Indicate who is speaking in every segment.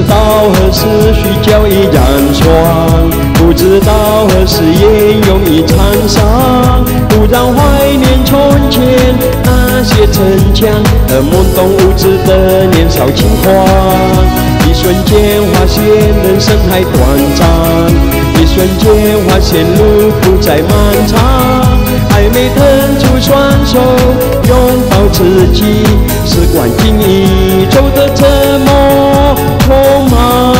Speaker 1: 道何时须交易燃霜，不知道何时烟涌已残伤。突然怀念从前那些逞强和懵懂无知的年少轻狂，一瞬间发现人生还短暂，一瞬间发现路不再漫长。还没腾出双手拥抱自己，时光经已走得这么匆忙。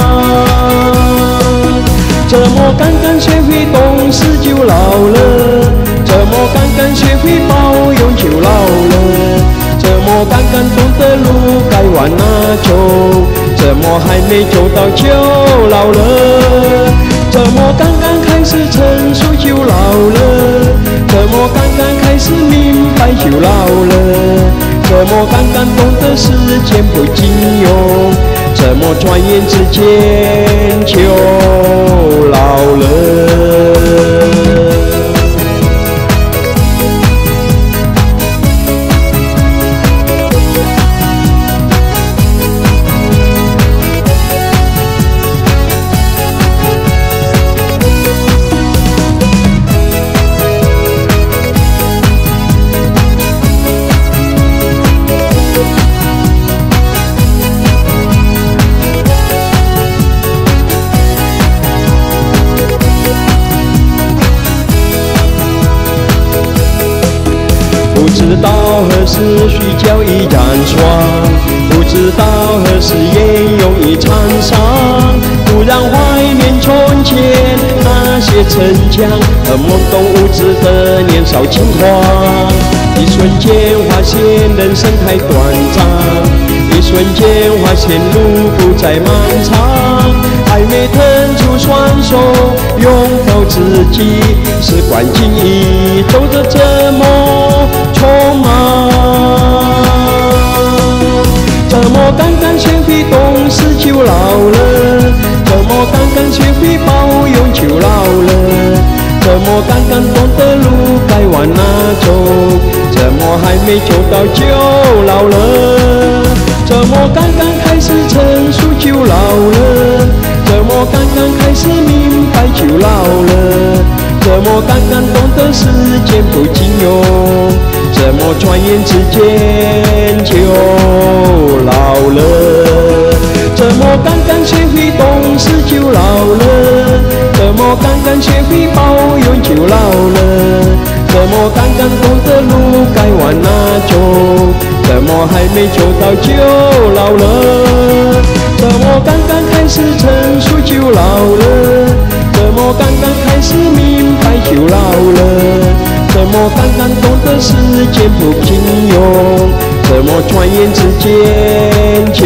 Speaker 1: 这么刚刚学会懂事就老了，这么刚刚学会包容就老了，这么刚刚懂得路该往哪走，这么还没走到就老了。这么刚刚开始成熟就老了，这么刚刚开始明白就老了，这么刚刚懂得时间不经用，这么转眼之间就老了。不知道何时须交易燃霜，不知道何时烟涌已残伤。突然怀念从前那些逞强和懵懂无知的年少轻狂，一瞬间发现人生太短暂，一瞬间发现路不再漫长。还没腾出双手拥抱自己，时光经已走得这么匆忙。这么刚刚学会懂事就老了，这么刚刚学会包容就老了，这么刚刚懂得路该往哪走，这么还没走到就老了。这么刚刚开始成熟就老了，这么刚刚开始明白就老了，这么刚刚懂得时间不经用，这么转眼之间就老了。这么刚刚学会懂事就老了，这么刚刚学会包容就老了，这么刚刚懂得路该往哪走，这么还没走到就老了。这么刚刚开始成熟就老了，这么刚刚开始明白就老了，这么刚刚懂得时间不经用，这么转眼之间就